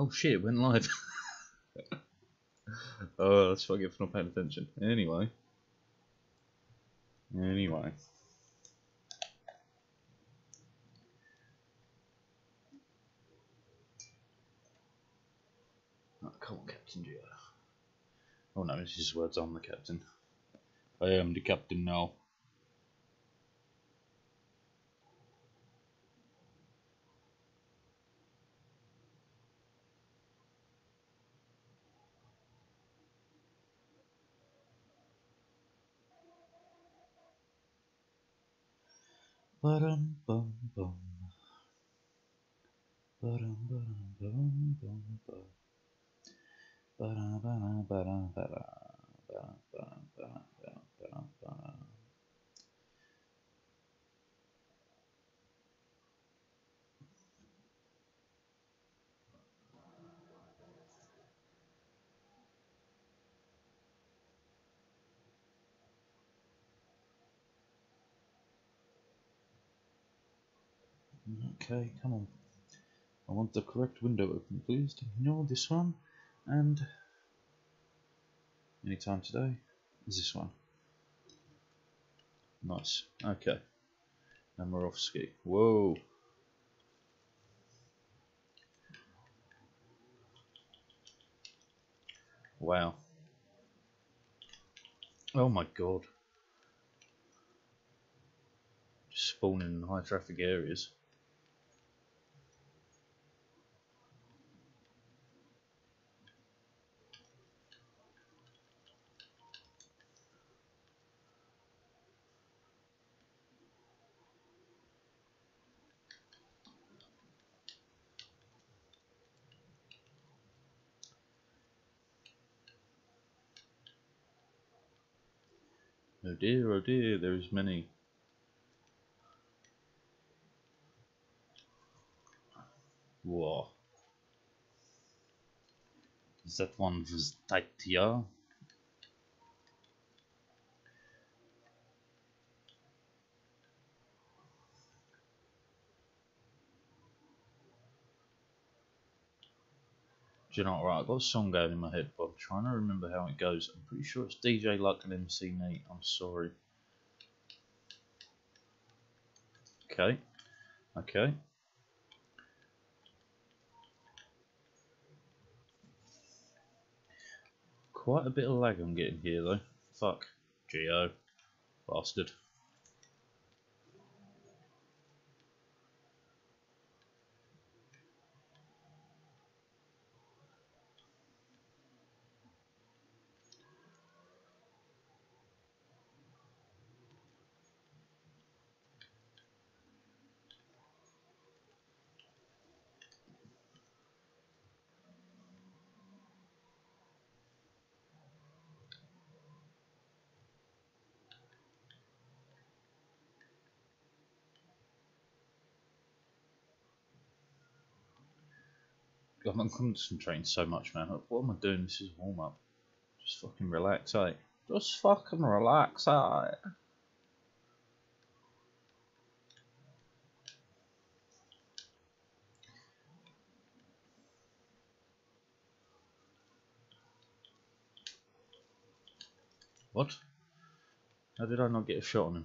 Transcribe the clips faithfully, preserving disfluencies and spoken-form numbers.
Oh shit, it went live. Oh, that's what I get for not paying attention. Anyway. Anyway. Oh, come on, Captain Geo. Oh no, it's just words, I'm the captain. I am the captain now. Ba-dum bum bum. Ba-dum ba-dum bum bum bum. Ba-dum ba-dum ba-dum ba-dum. Ba-dum ba-dum ba-dum ba-dum ba-dum. Okay, come on. I want the correct window open, please. Ignore this one, and anytime today is this one. Nice. Okay, and we're off ski. Whoa. Wow. Oh my god. Just spawning in high traffic areas. Oh dear, oh dear, there's many. Whoa. That one was tight here. Do you know what, right, I've got a song going in my head, but I'm trying to remember how it goes. I'm pretty sure it's D J Luck and M C Neat. I'm sorry. Okay. Okay. Quite a bit of lag I'm getting here though. Fuck. Geo. Bastard. I'm concentrating so much, man. What am I doing? This is warm up. Just fucking relax, eh? Just fucking relax, eh? What? How did I not get a shot on him?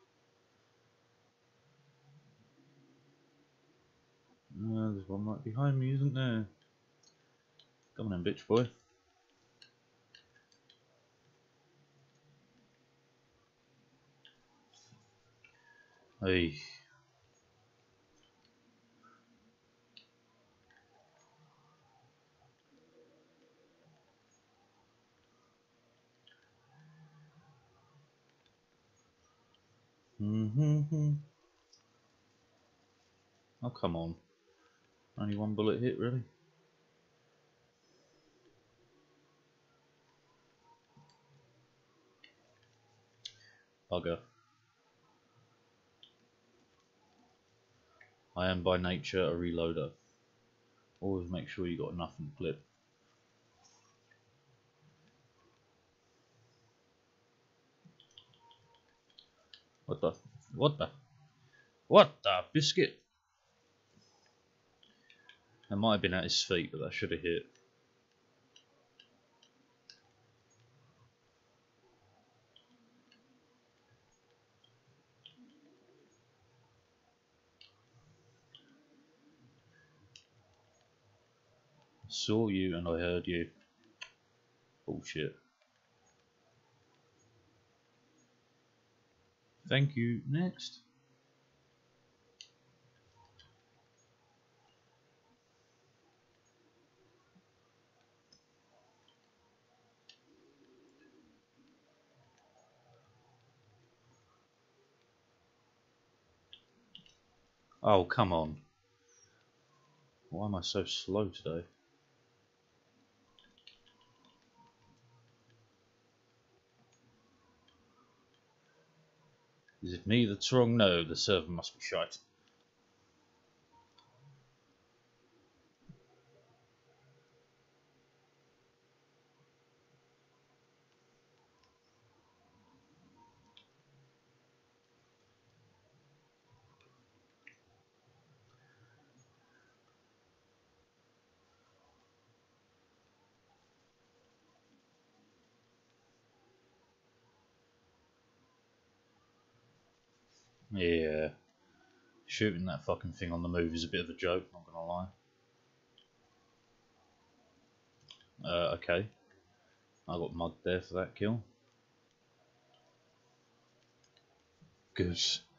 Uh, there's one right behind me, isn't there? Come on then, bitch boy. Hey. Mm-hmm. Oh, come on. Only one bullet hit, really? Bugger. I am by nature a reloader. Always make sure you got enough in the clip. What the? What the? What the biscuit? It might have been at his feet, but that should have hit. I saw you and I heard you. Bullshit. Thank you. Next. Oh, come on. Why am I so slow today? Is it me that's wrong? No, the server must be shite. Yeah. Shooting that fucking thing on the move is a bit of a joke, not gonna lie. Uh, okay. I got mud there for that kill. Good.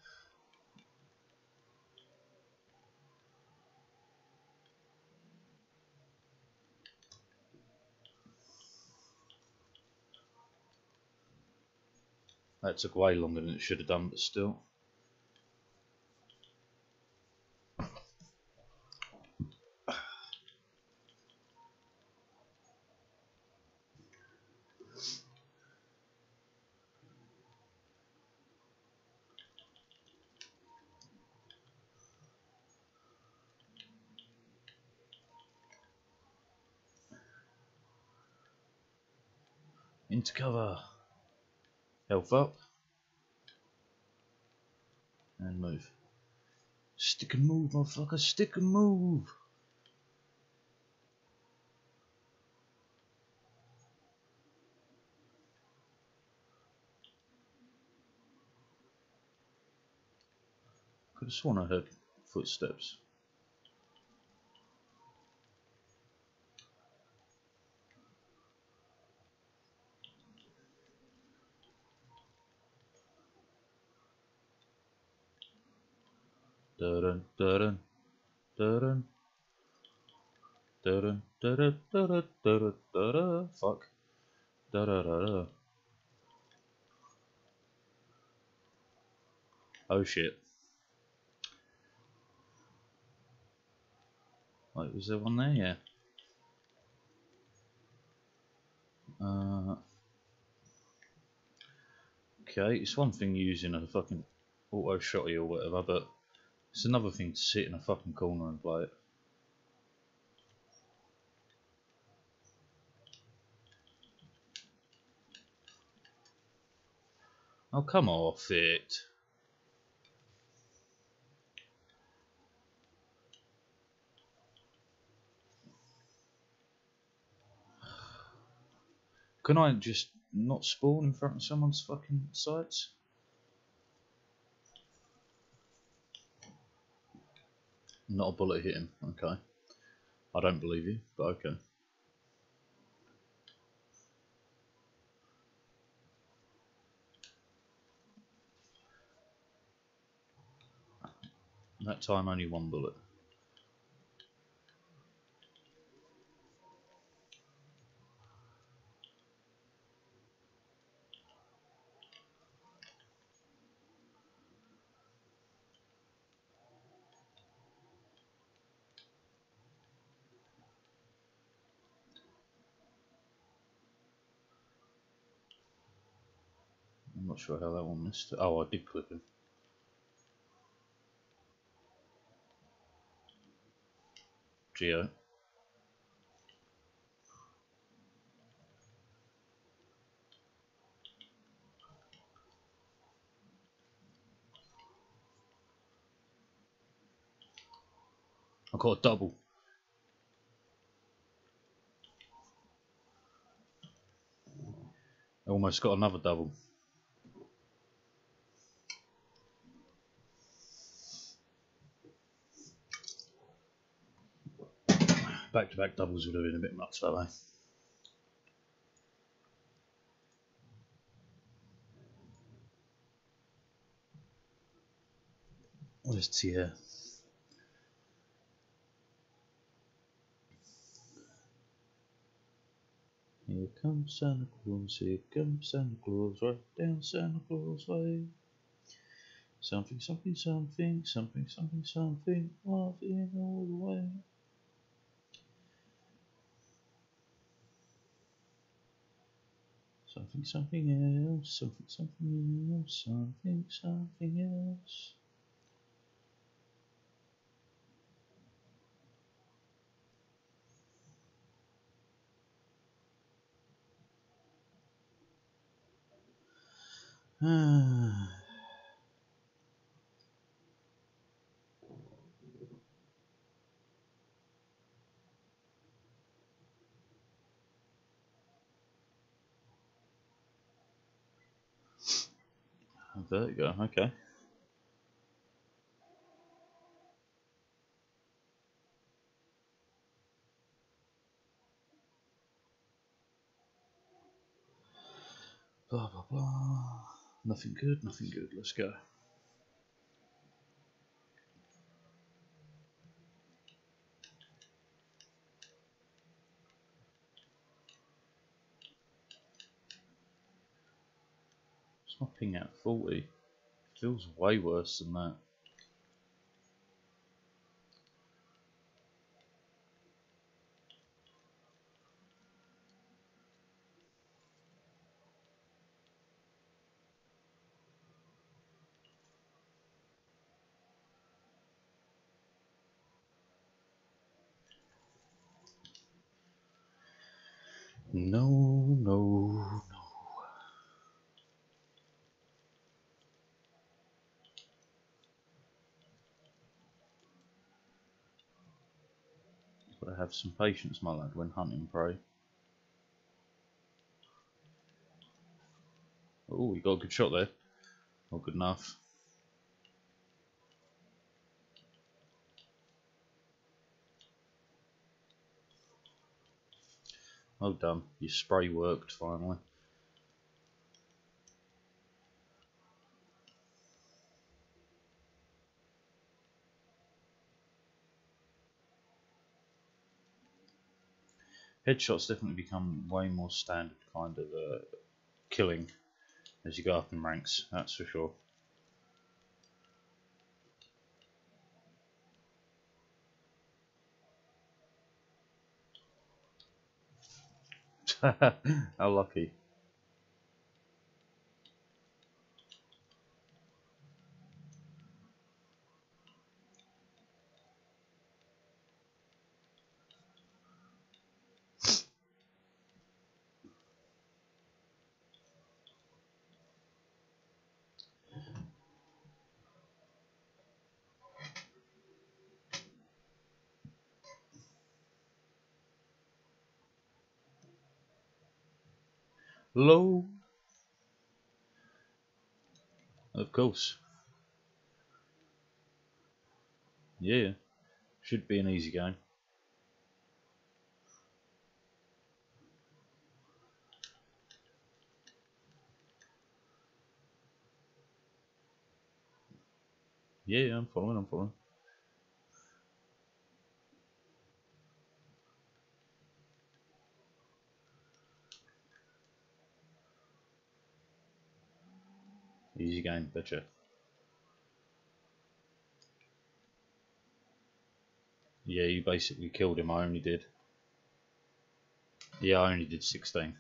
That took way longer than it should have done, but still. Into cover. Health up. And move. Stick and move, motherfucker. Stick and move. Could have sworn I heard footsteps. Dun dun dun dun dun dun dun dun dun. Fuck. Da da da da. Oh shit. Wait, was there one there? Yeah. Uh, okay, it's one thing using a fucking auto shotty or whatever, but it's another thing to sit in a fucking corner and play it. Oh, come off it. Can I just not spawn in front of someone's fucking sights? Not a bullet hit him. Okay. I don't believe you, but okay. That time only one bullet. I'm not sure how that one missed. Oh, I did clip him. Geo. I got a double. Almost got another double. Back-to-back doubles would have been a bit much, that way. Where's Tia? Here comes Santa Claus, here comes Santa Claus, right down Santa Claus way. Something, something, something, something, something, something, laughing all the way. Something, something else, something, something else, something, something else. Ah. There you go, okay. Blah, blah, blah. Nothing good, nothing good. Let's go. It's not ping out forty. Feels way worse than that. No, no, no. Gotta have some patience, my lad, when hunting prey. Oh, you got a good shot there. Not good enough. Well done. Your spray worked finally. Headshots definitely become way more standard kind of uh, killing as you go up in ranks, that's for sure. How lucky. Low. Of course. Yeah. Should be an easy game. Yeah, I'm following, I'm following. Easy game, betcha. Yeah, you basically killed him, I only did. Yeah, I only did sixteen.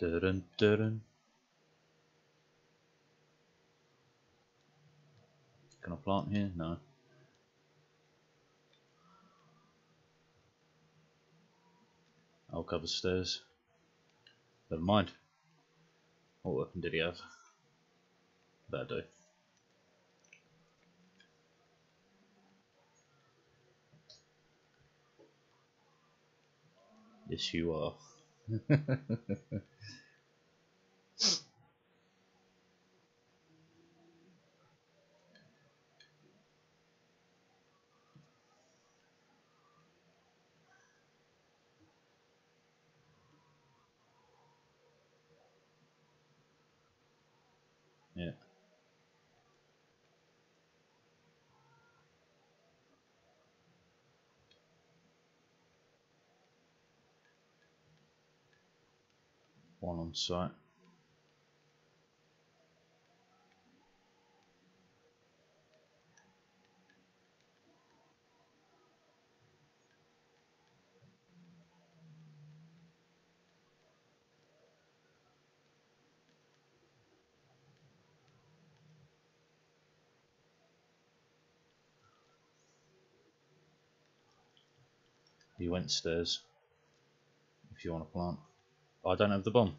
Dun, dun, dun. Can I plant here? No. I'll cover stairs. Never mind. What weapon did he have? That'll do. Yes, you are. Yeah. One on site. He went stairs. If you want to plant. I don't have the bomb.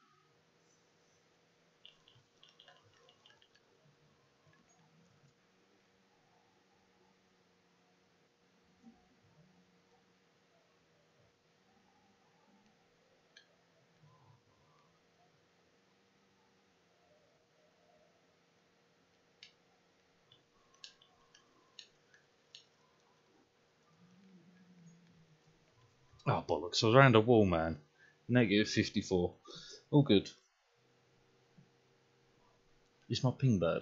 Oh bollocks, I was around a wall, man. Negative fifty-four. All good. Is my ping bad?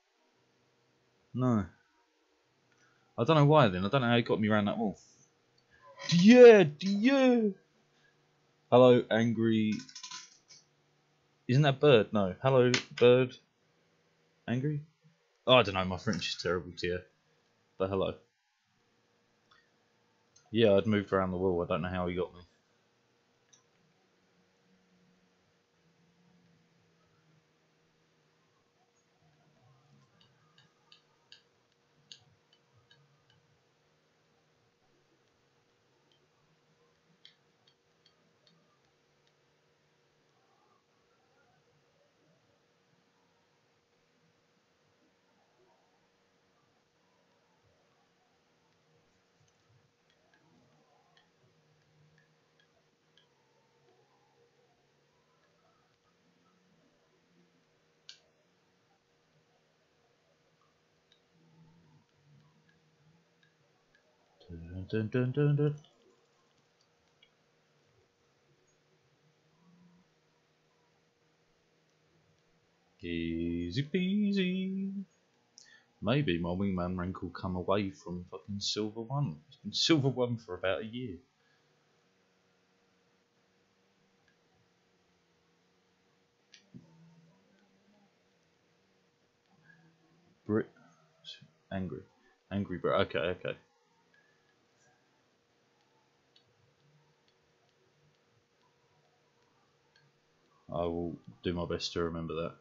No. I don't know why then. I don't know how he got me around that wall. Yeah, yeah. Hello, angry. Isn't that bird? No. Hello, bird. Angry? Oh, I don't know. My French is terrible to you. But hello. Yeah, I'd moved around the wall. I don't know how he got me. Dun, dun, dun, dun, dun. Easy peasy. Maybe my wingman rank will come away from fucking Silver One. It's been Silver One for about a year. Brit. Angry. Angry Brit. Okay, okay. I will do my best to remember that.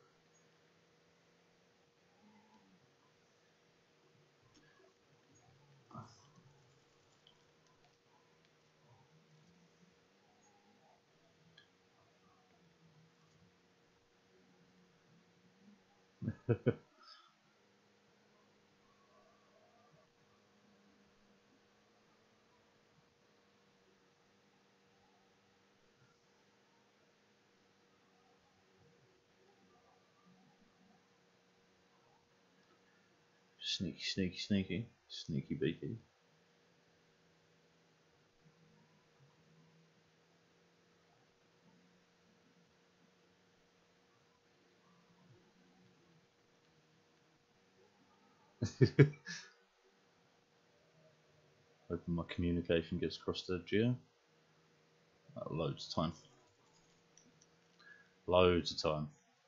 Sneaky, sneaky, sneaky. Sneaky beaky. Hoping my communication gets across to Geo. Uh, loads of time. Loads of time.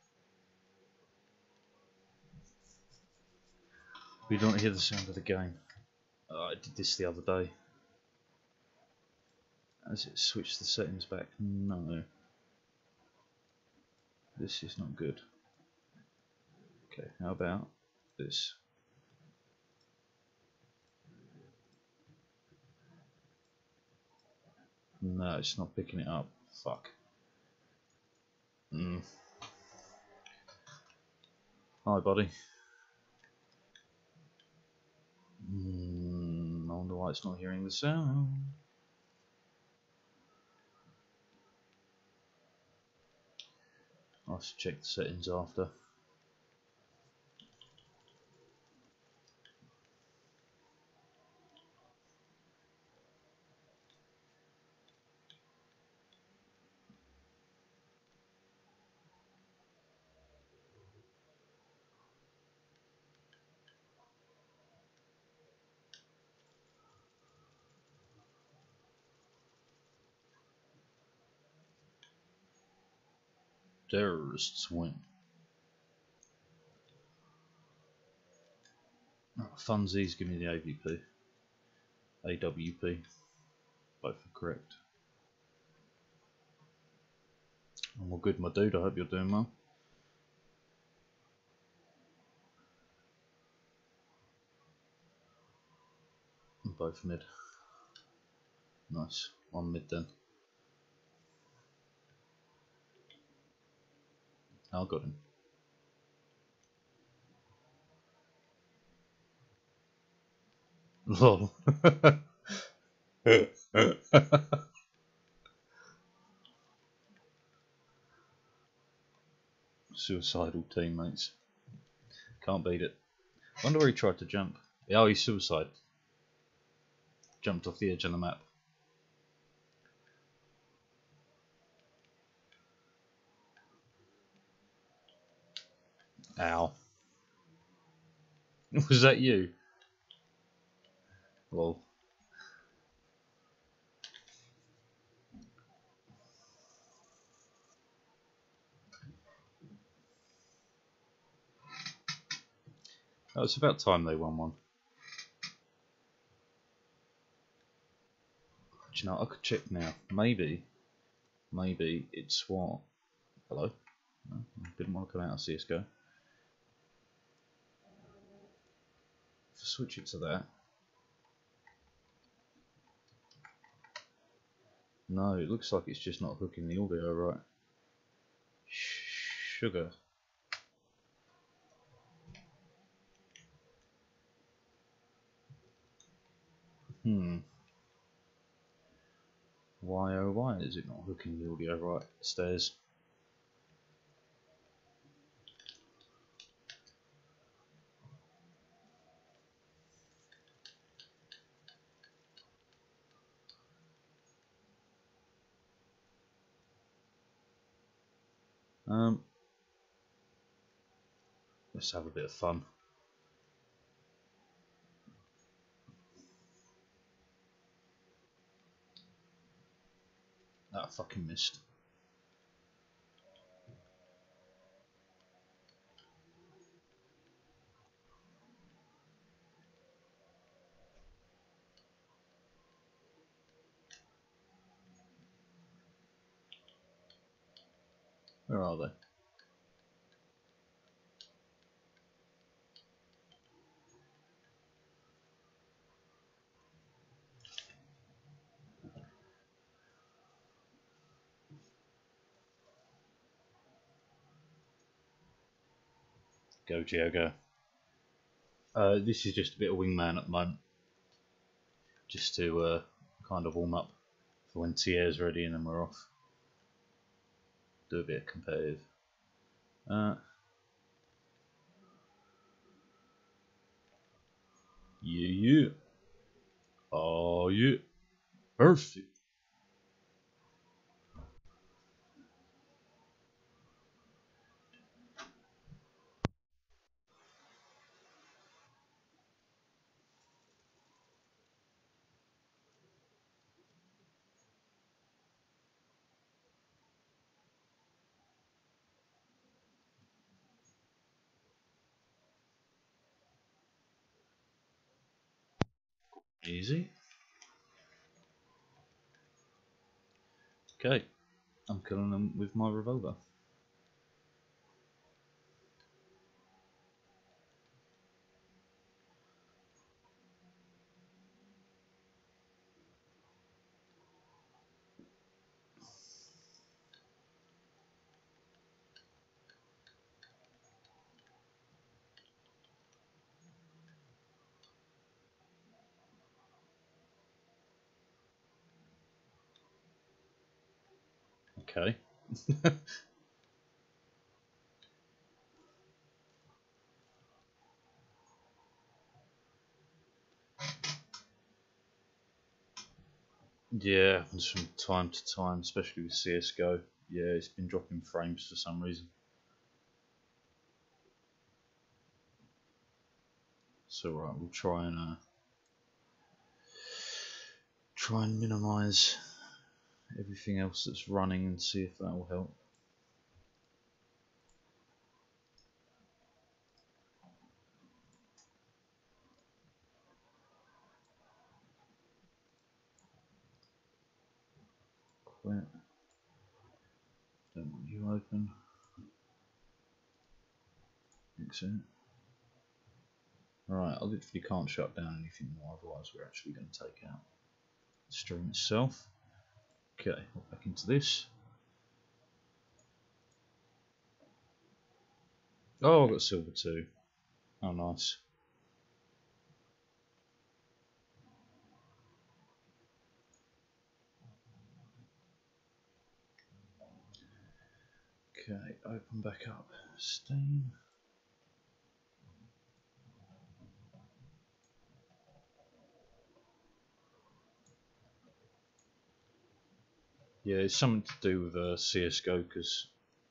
We don't hear the sound of the game. Oh, I did this the other day. Has it switched the settings back? No. This is not good. Okay, how about this? No, it's not picking it up. Fuck. Mm. Hi, buddy. Mm, I wonder why it's not hearing the sound. I should check the settings after. Terrorists win. Oh, funsies, give me the A V P. A W P. Both are correct. I'm all good, my dude. I hope you're doing well. Both mid. Nice. One mid then. I got him. Lol. Suicidal teammates. Can't beat it. Wonder where he tried to jump. Oh, he's suicide. Jumped off the edge of the map. Ow. Was that you? Lol. Oh, it's about time they won one. Do you know, I could check now. Maybe, maybe it's what? Hello? No, I didn't want to come out of C S G O. If I switch it to that. No, it looks like it's just not hooking the audio right. Sugar. Hmm. Why oh why is it not hooking the audio right? Stairs. Um. Let's have a bit of fun. That fucking missed. Where are they? Go, Geo, go. Uh, this is just a bit of wingman at the moment. Just to uh, kind of warm up for when Tier's ready and then we're off. Do a bit of competitive. Uh, yeah, yeah. Oh, yeah. Perfect. Easy. Okay. I'm killing them with my revolver. Okay. Yeah, happens from time to time, especially with C S G O. Yeah, it's been dropping frames for some reason. So right, we'll try and uh, try and minimise everything else that's running and see if that will help. Quit. Don't want you open. Exit. Right, I literally can't shut down anything more, otherwise we're actually going to take out the stream itself. Okay, back into this. Oh, I've got silver too. Oh, nice. Okay, open back up. Steam. Yeah, it's something to do with uh, C S G O because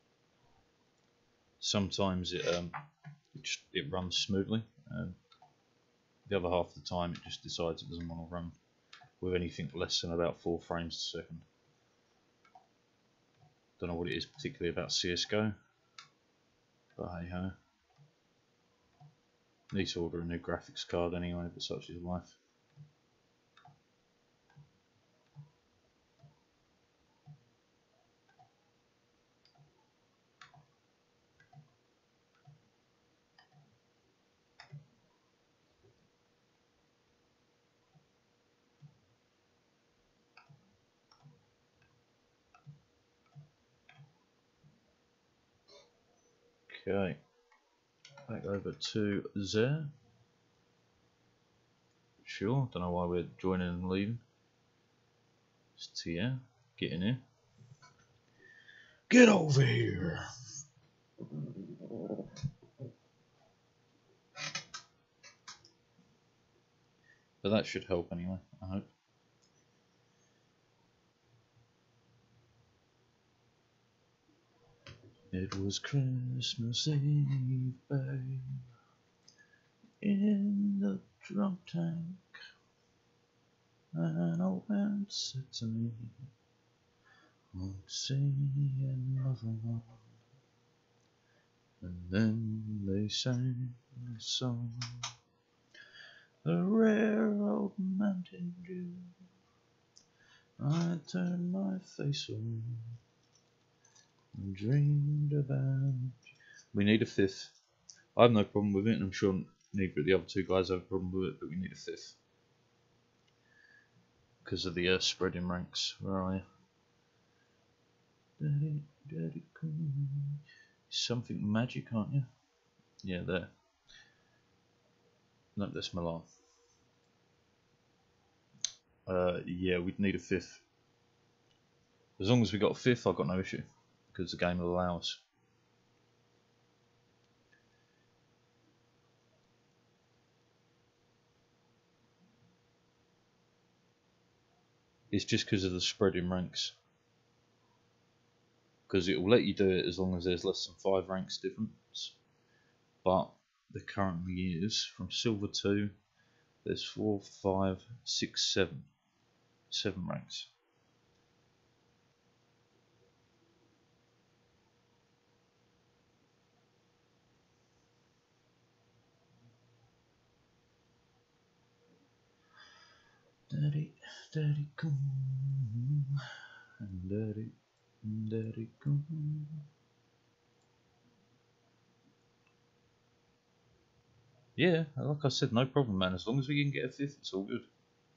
sometimes it um it, just, it runs smoothly, and the other half of the time it just decides it doesn't want to run with anything less than about four frames a second. Don't know what it is particularly about C S G O, but hey ho. Need to order a new graphics card anyway, but such is life. Okay, back over to there. Sure, don't know why we're joining and leaving. Just here, get in here. Get over here! But that should help anyway, I hope. It was Christmas Eve, babe, in the drunk tank. An old man said to me, won't see another one. And then they sang a song, a rare old mountain dew. I turned my face away and dreamed about you. We need a fifth. I have no problem with it, and I'm sure neither of the other two guys have a problem with it, but we need a fifth. Because of the uh, spreading ranks. Where are you? Daddy, daddy, come. Something magic, aren't you? Yeah, there. No, that's Milan. Uh, yeah, we'd need a fifth. As long as we got a fifth, I've got no issue. Because the game will allow us. It's just because of the spreading ranks. Because it will let you do it as long as there's less than five ranks difference. But there currently is, from silver two, there's four, five, six, seven. Seven ranks. Daddy, daddy, come. And daddy, daddy, come. Yeah, like I said, no problem, man. As long as we can get a fifth, it's all good.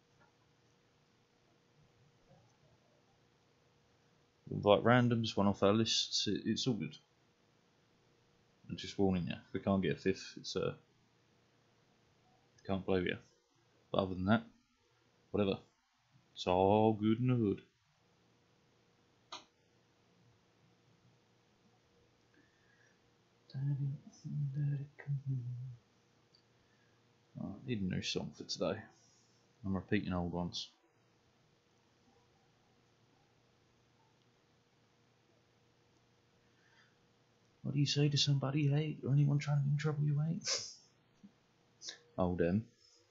Like randoms, one off our lists, it, it's all good. I'm just warning you, if we can't get a fifth, it's uh, can't blame you. But other than that, whatever. It's all good in the hood. Let it come. Oh, I need a new song for today. I'm repeating old ones. What do you say to somebody you hate, or anyone trying to get in trouble you hate? Oh, them.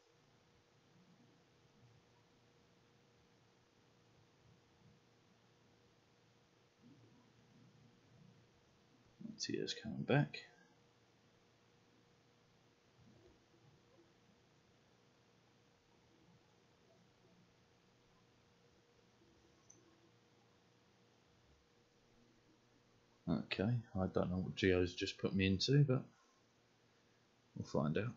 Tears coming back. Okay, I don't know what Geo's just put me into, but we'll find out.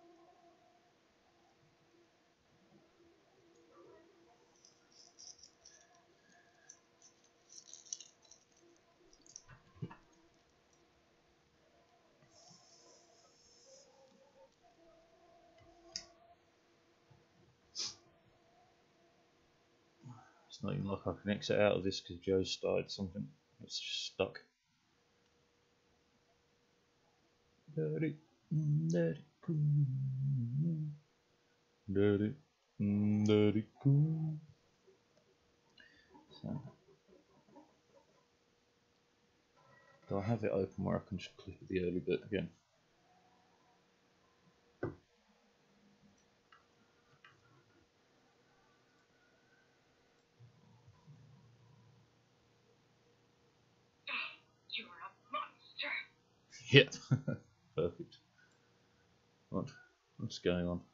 It's not even like I can exit out of this because Joe started something. It's just stuck. Let it, let it go. Let it, let it go. So, do I have it open where I can just click the early bit again? You're a monster. Yep. Perfect. What? What's going on?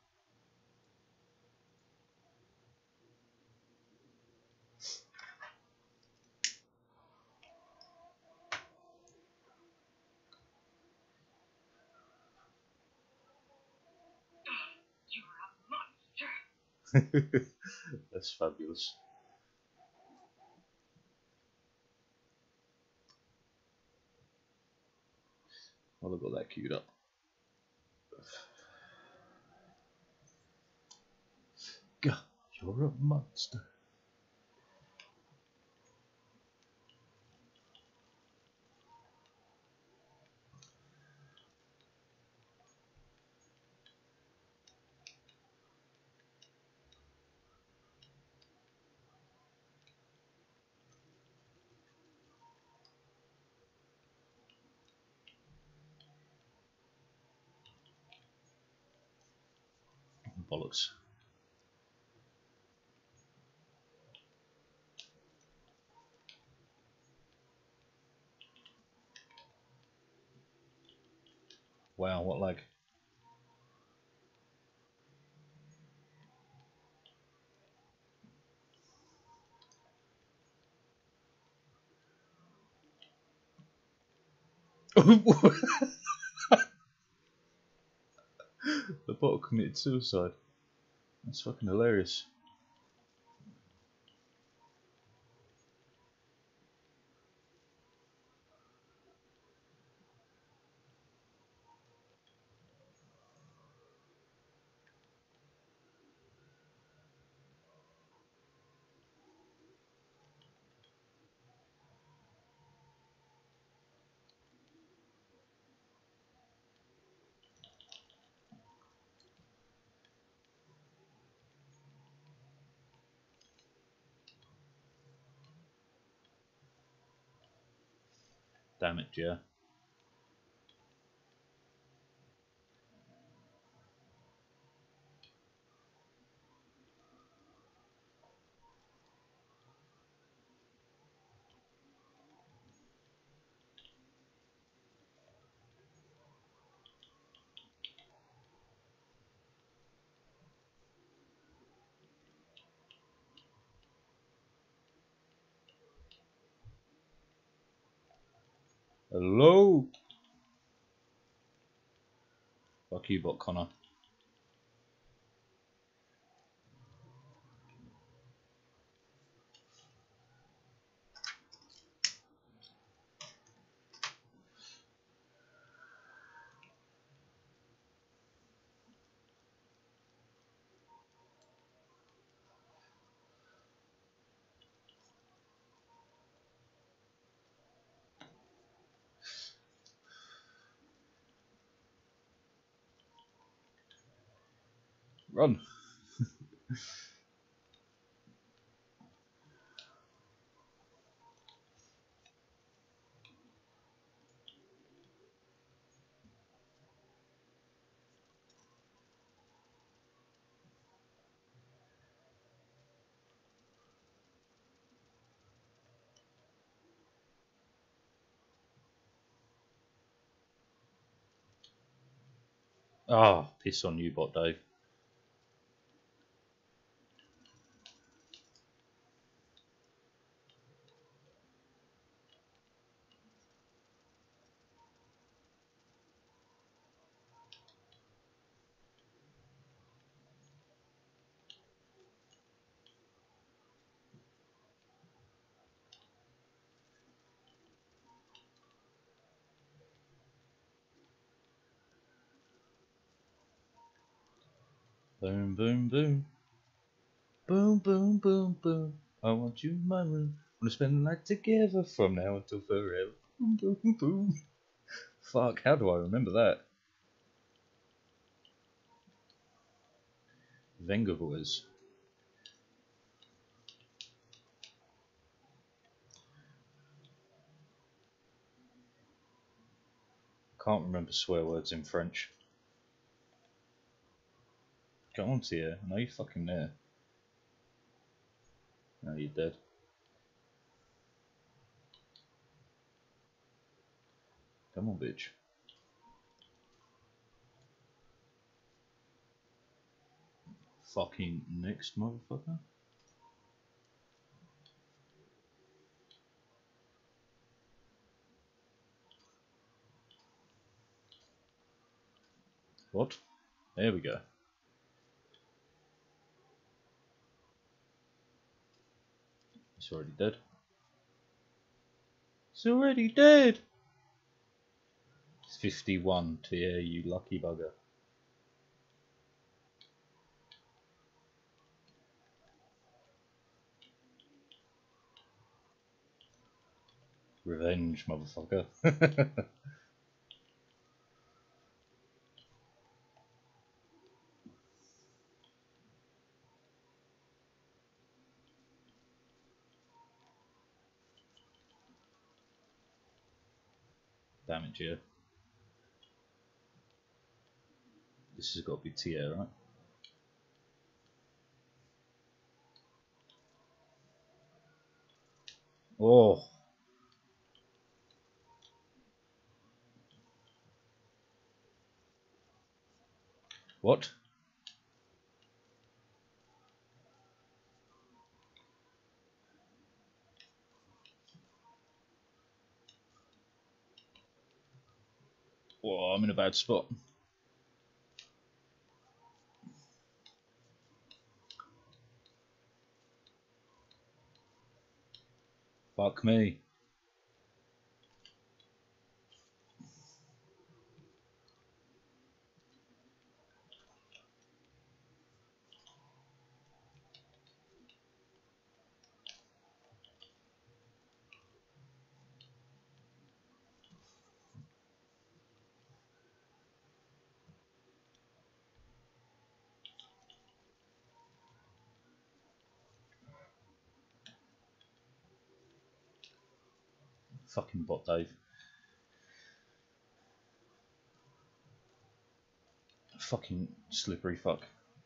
You're a monster. That's fabulous. Well, I've got that queued up. God, you're a monster. Bollocks. Wow, what lag? The bot committed suicide. That's fucking hilarious. Damn it, yeah. Hello? Fuck you, bot Connor. Run. Ah, oh, piss on you, bot Dave. Boom, boom, boom. Boom, boom, boom, boom. I want you in my room. Wanna spend the night together from now until forever. Boom, boom, boom. Fuck, how do I remember that? Venga Boys. Can't remember swear words in French. Go on to you. I know you're fucking there. No, you're dead. Come on, bitch. Fucking next, motherfucker. What? There we go. It's already dead. It's already dead! It's fifty-one to yeah, you lucky bugger. Revenge, motherfucker. Damage, yeah. This has got to be Tia, right? Oh. What? Oh, I'm in a bad spot. Fuck me. Fucking bot Dave. Fucking slippery fuck.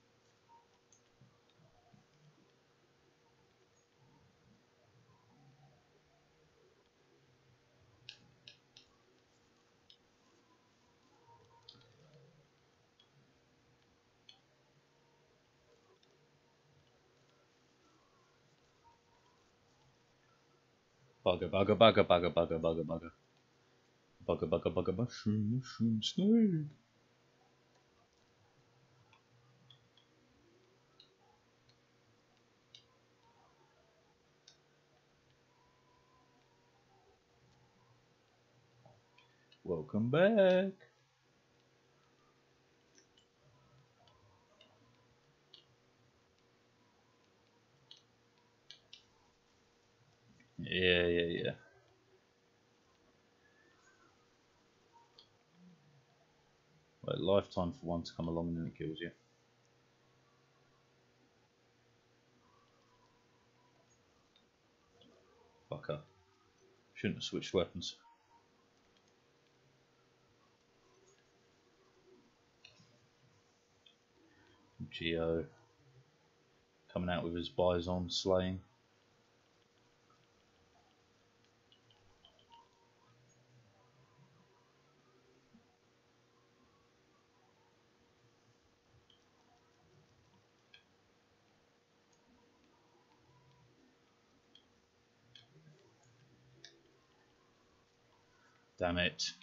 Bugger, bugger, bugger, bugger, bugger, bugger, bugger. Bugger, bugger, bugger, mushroom, mushroom, snake. Welcome back. Yeah, yeah, yeah. Like lifetime for one to come along and then it kills you. Fucker. Shouldn't have switched weapons. Geo coming out with his bison slaying. Damn it.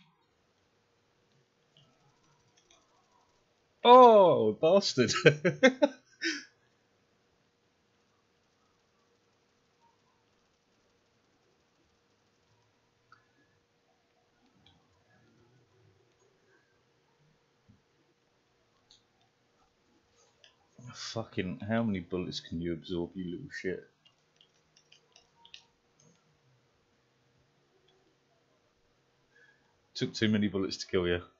Oh, bastard. Fucking, how many bullets can you absorb, you little shit? Took too many bullets to kill you.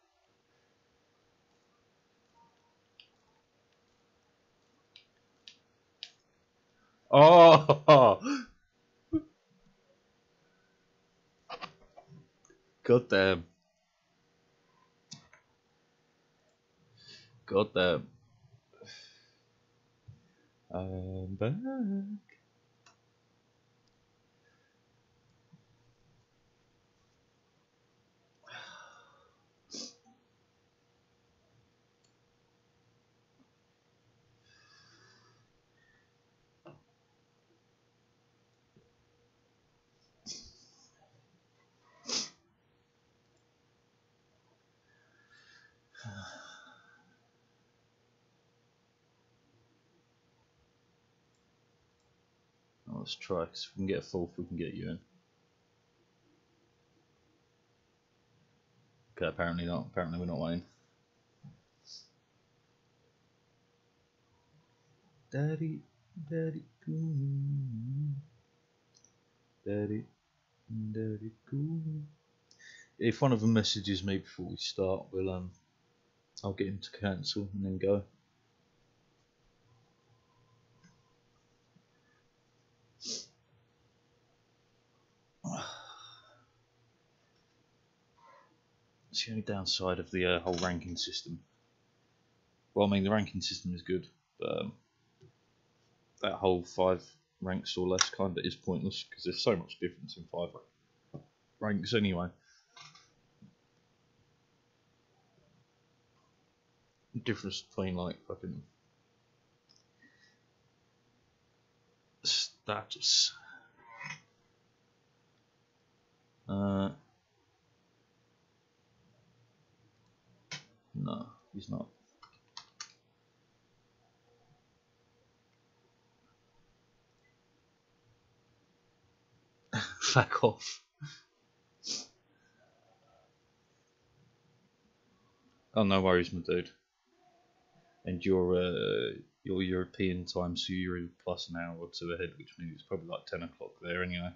Oh! God damn. God damn. I'm back. Oh, let's try, because if we can get a fourth, we can get you in. Okay, apparently not. Apparently we're not winning. Daddy, daddy, cool. Daddy, daddy, cool. If one of them messages me before we start, we'll um, I'll get him to cancel and then go. It's the only downside of the uh, whole ranking system. Well, I mean, the ranking system is good, but um, that whole five ranks or less kind of is pointless because there's so much difference in five ranks anyway. The difference between like fucking status. Uh, no, he's not. Fuck off. Oh, no worries, my dude. And you're uh, your European time, so you're plus an hour or two ahead, which means it's probably like ten o'clock there anyway.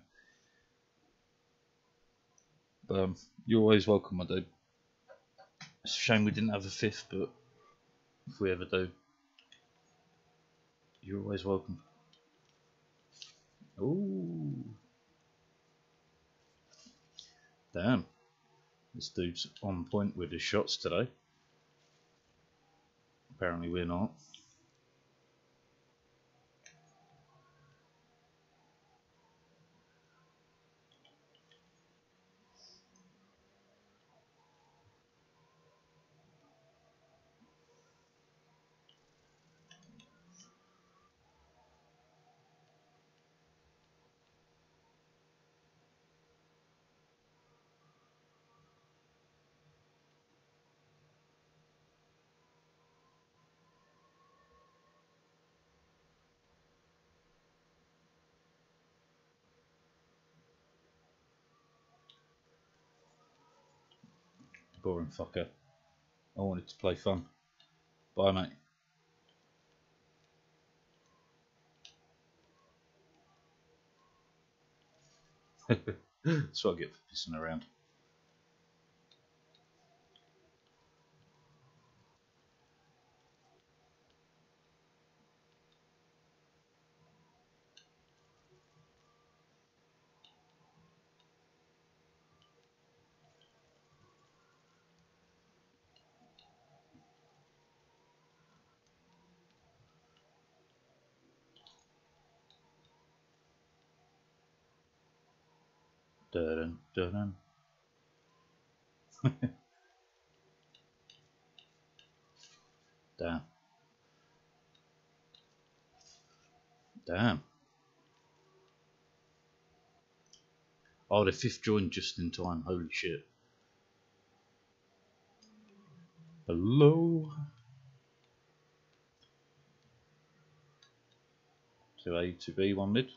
But um, you're always welcome, my dude. It's a shame we didn't have a fifth, but if we ever do, you're always welcome. Ooh. Damn. This dude's on point with his shots today. Apparently we're not. Boring fucker. I wanted to play fun. Bye, mate. That's what I get for pissing around. Dun, dun, dun. Damn. Damn. Oh, the fifth joined just in time. Holy shit. Hello. Two A, two B, one mid.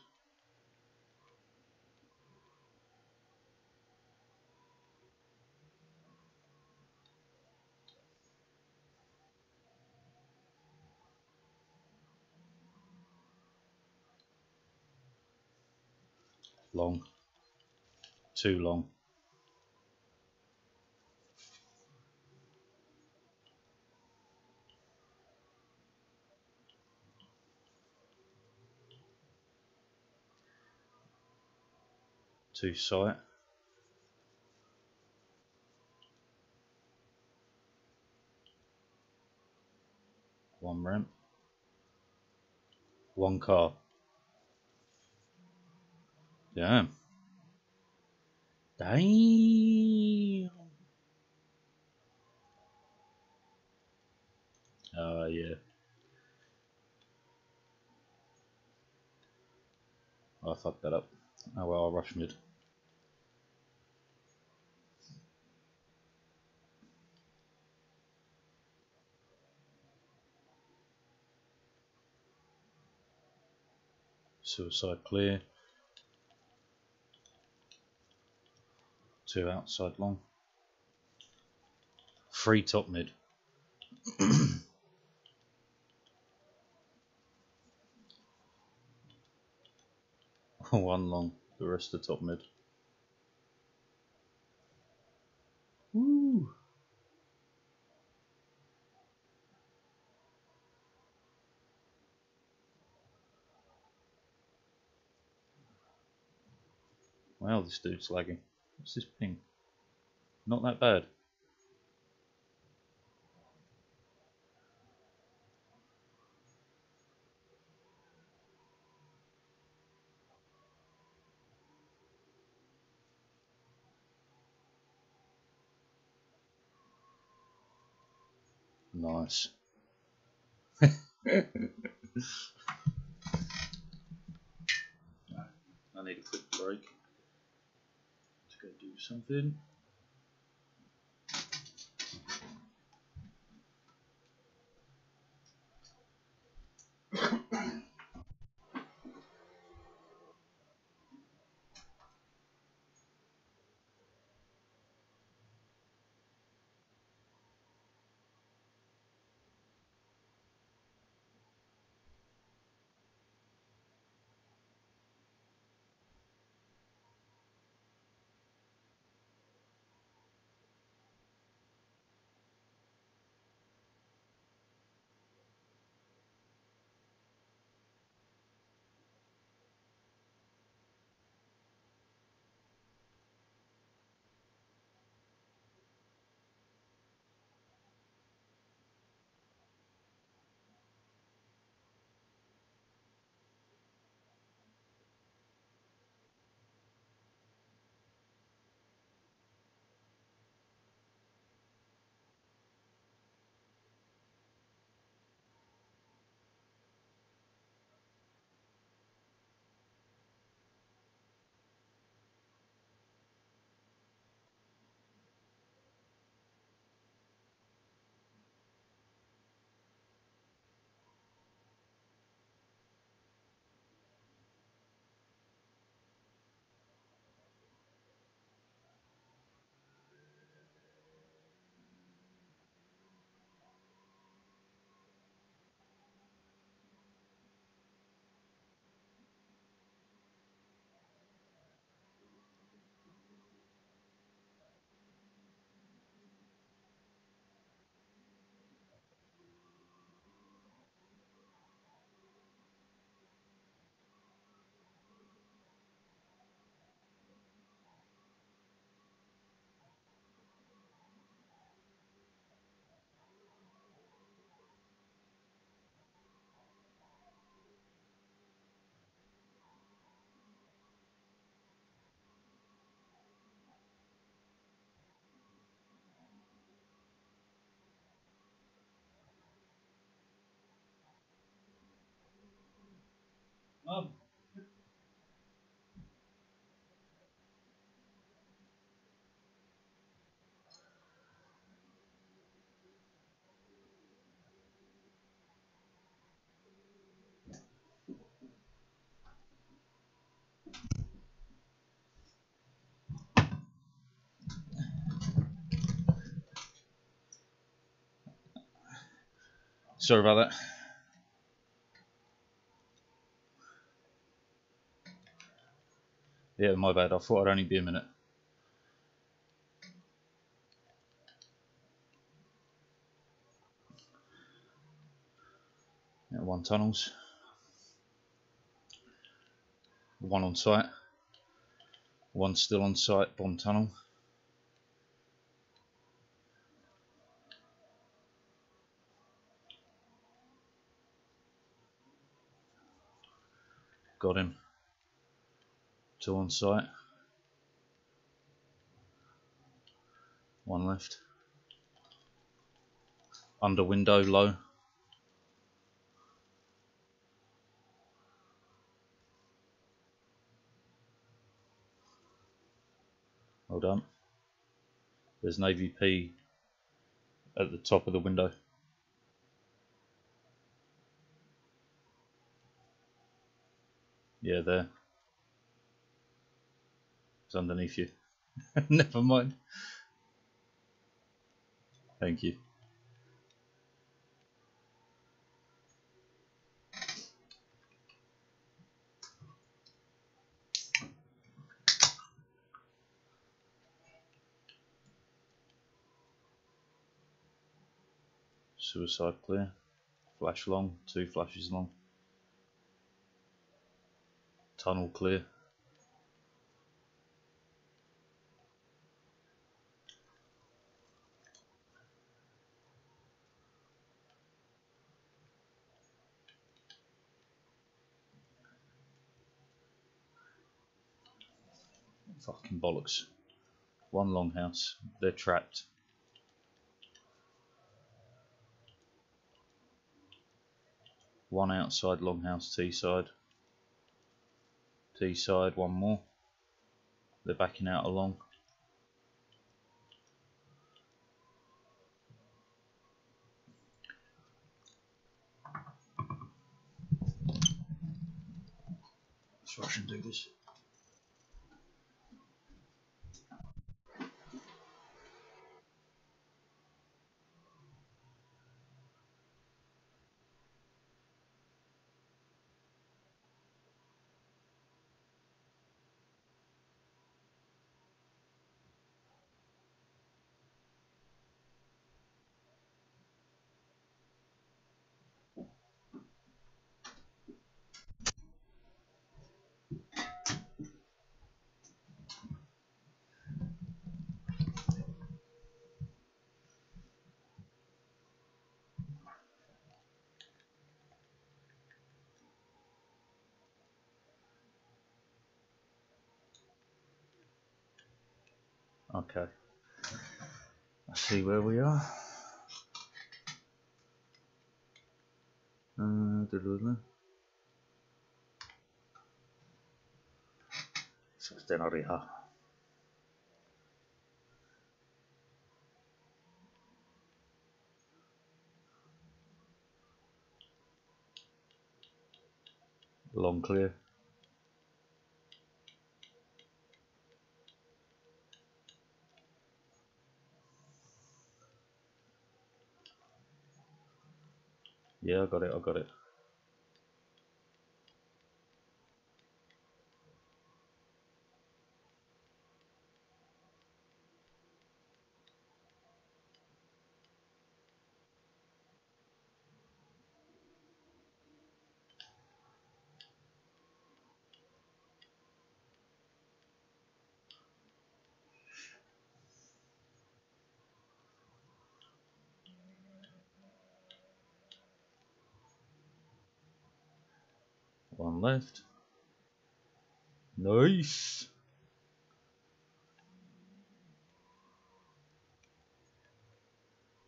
Long. Too long. Two sight. One ramp. One car. Damn. Damn. Oh, uh, yeah. I fucked that up. Oh well, I'll rush mid. Suicide clear. Two outside long. Three top mid. One long. The rest are top mid. Woo. Wow, this dude's lagging. What's this ping? Not that bad. Nice. I need a quick break to go do something. Um, sorry about that. Yeah, my bad. I thought I'd only be a minute. Yeah, one tunnels. One on site. One still on site, bomb tunnel. Got him. Two on site. One left. Under window, low. Well done. There's an A V P at the top of the window. Yeah, there. It's underneath you. Never mind. Thank you. Suicide clear. Flash long. Two flashes long. Tunnel clear. Fucking bollocks. One longhouse. They're trapped. One outside longhouse, T side. T side, one more. They're backing out along. So I should do this. Okay. Let's see where we are. Uh, Sostenoriha. Long clear. Yeah, I got it, I got it. One left. Nice.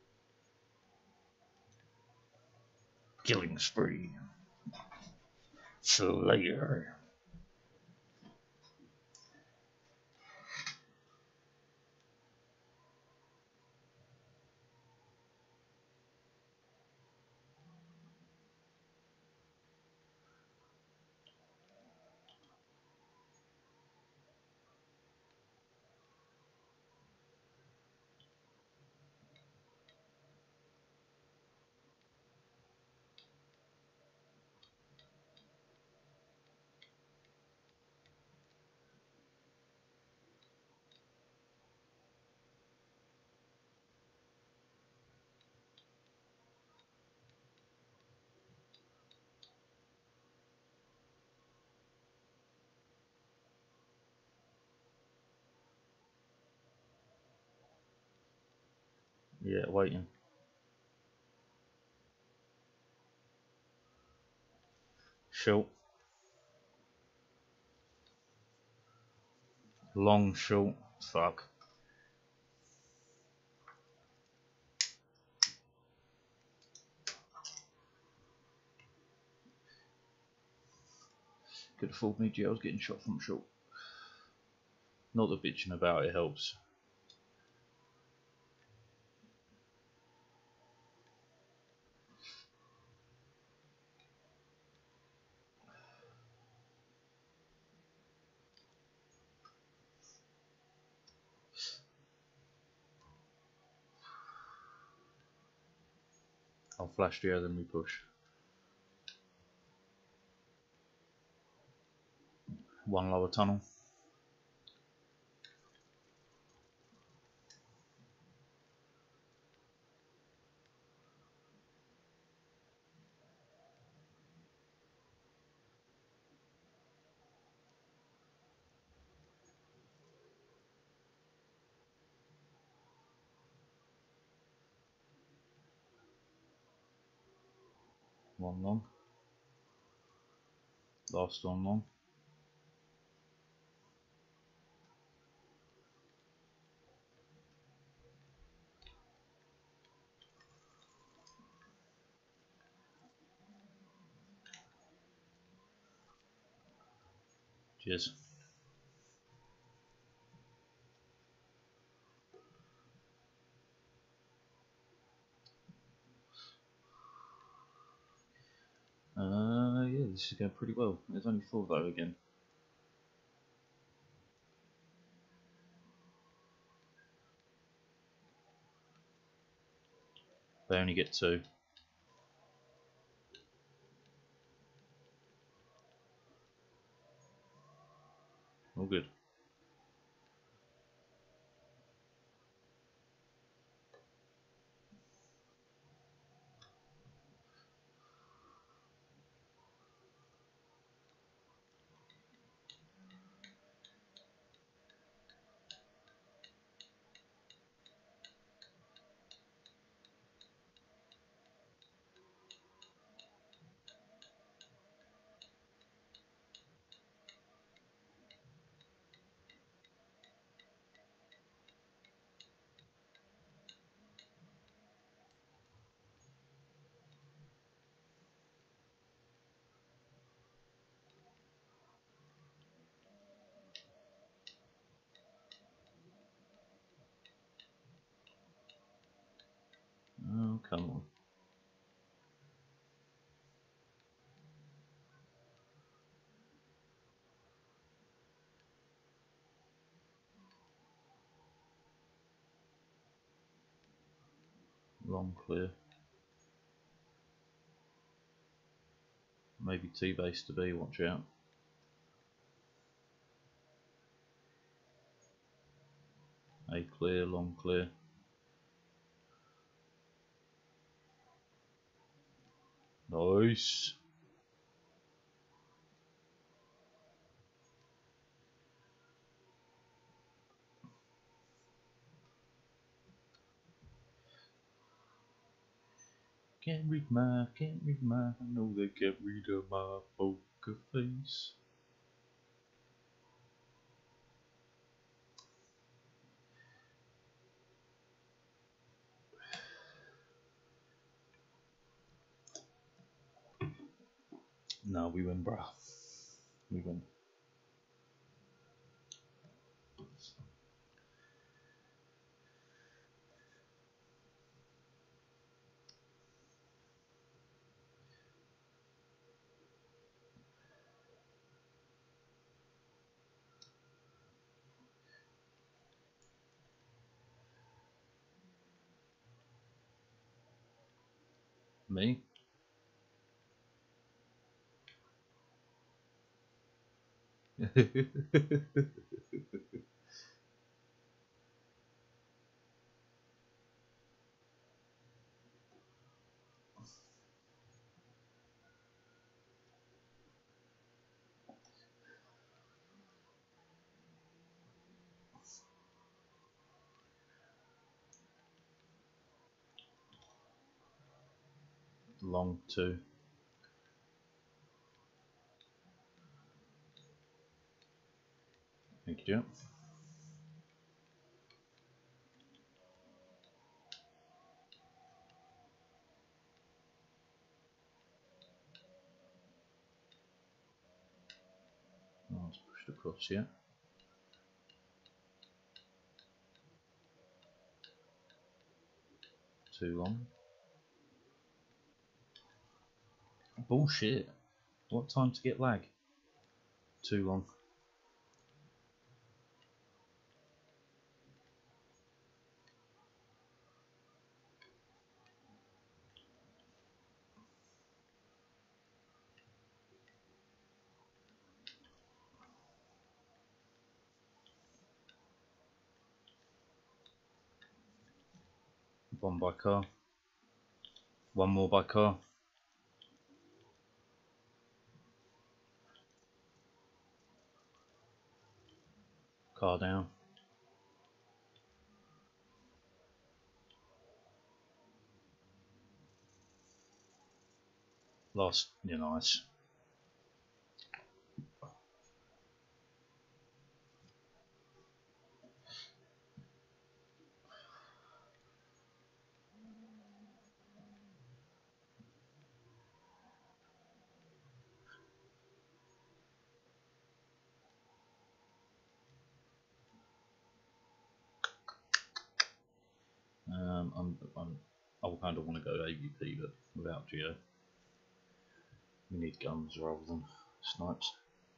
Killing spree. Slayer. Yeah, waiting. Short. Long, short. Fuck. Could have fooled me, G. I was getting shot from short. Not the bitching about it helps. I'll flash the other than we push. One lower tunnel. One long. Last one long. Cheers. Uh, yeah, this is going pretty well. There's only four though again. They only get two. All good. Oh, come on. Long clear. Maybe T-base to B, watch out. A clear, long clear. Nice. Can't read my, can't read my, I know they can't read my poker face. No, we win, bruh. We win. Me? Long two. Thank you. Oh, it's pushed across, yeah. Too long. Bullshit. What time to get lag? Too long. One by car. One more by car. Car down. Last, yeah, nice. Um, I'm, I'm, I kind of want to go A V P, but without Geo. We need guns rather than snipes.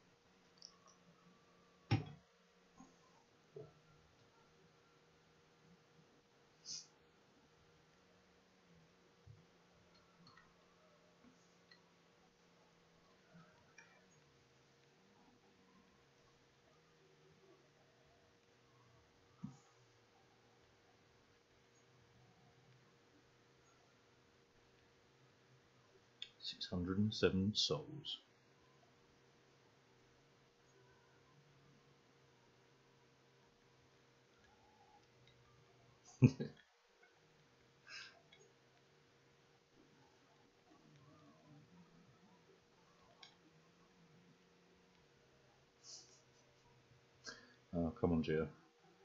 six hundred and seven souls. Oh, come on, Geo.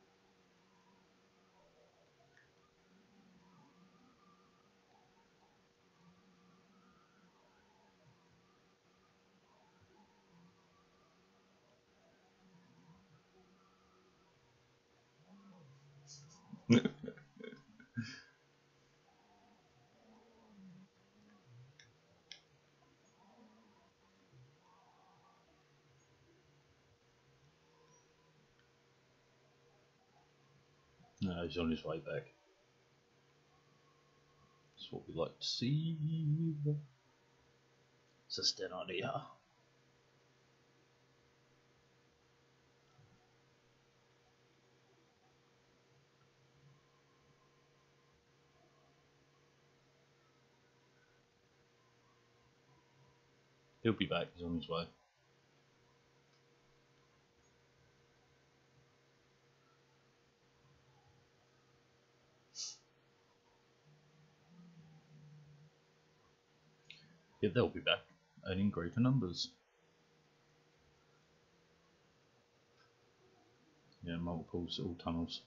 No, he's on his way back. That's what we like to see. Sustainaria. He'll be back, he's on his way. Yeah, they'll be back, and in greater numbers. Yeah, multiples, all tunnels.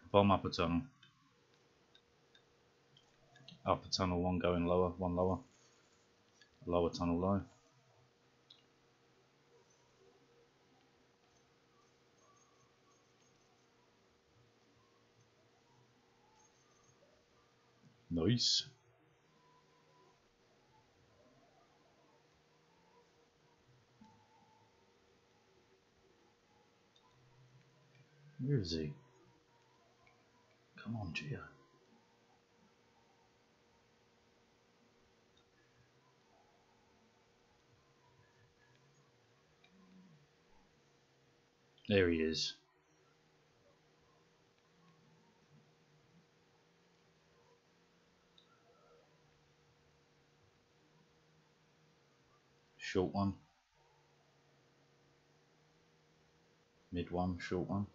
Bomb upper tunnel. Upper tunnel, one going lower, one lower. Lower tunnel low. Nice. Where is he? Come on, Gia. There he is. Short one. Mid one, short one.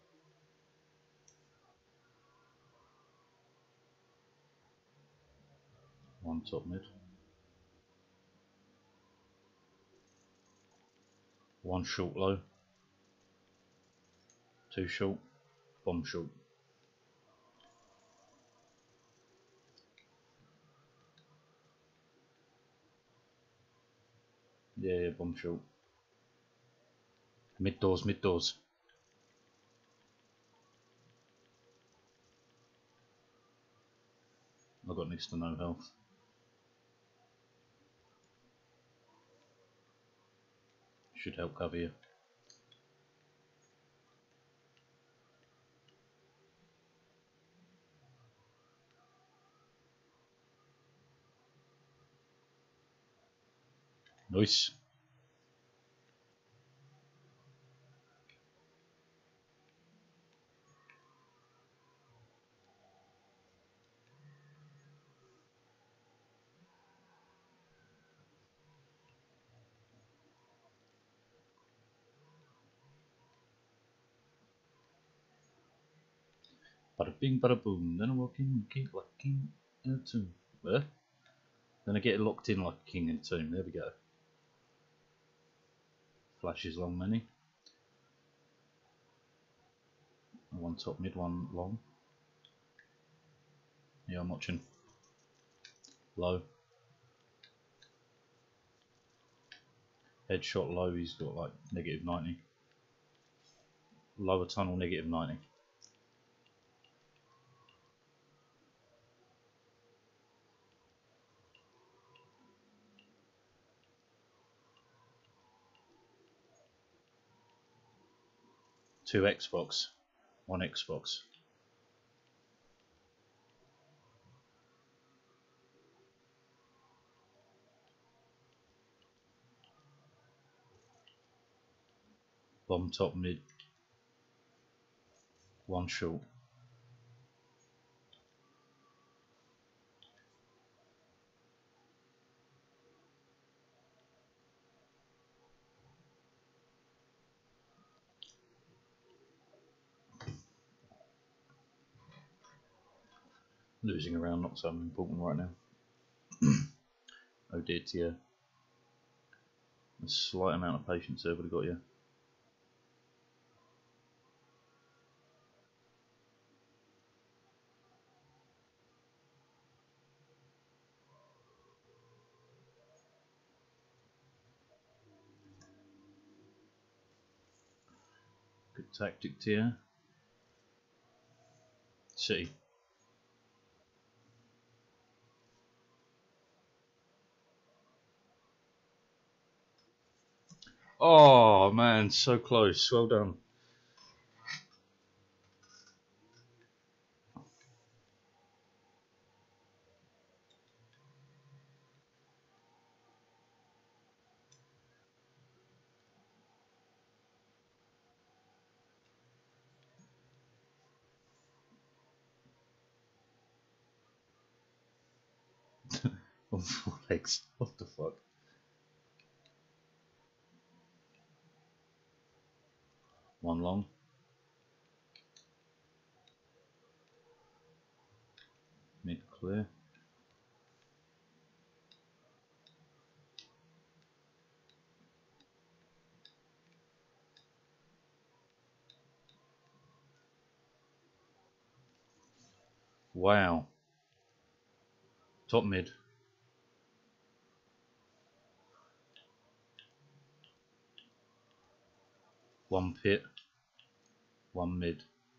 One top mid. One short low. Two short. Bomb short. Yeah, yeah, bomb short. Mid doors, mid doors. I've got next to no health. Should help cover you. Nice. Bada bing, bada boom. Then I walk in, keep like a king in a tomb. Where? Then I get locked in like a king in a tomb. There we go. Flashes long many. One top mid, one long. Yeah, I'm watching. Low. Headshot low, he's got like negative ninety. Lower tunnel, negative ninety. Two Xbox. One Xbox. Bomb top mid. One short. Losing around, not so important right now. Oh dear, Tia. A slight amount of patience there would have got you. Good tactic, Tia. City. Oh man, so close. Well done. On four legs. What the fuck? One long. Mid clear. Wow. Top mid. One pit. One mid.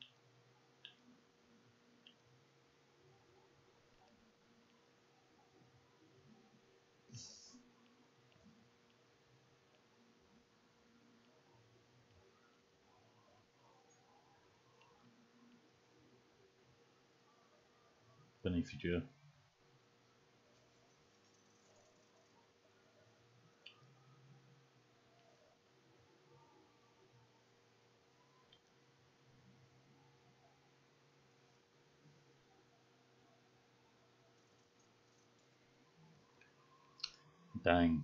Beneath you. Dang.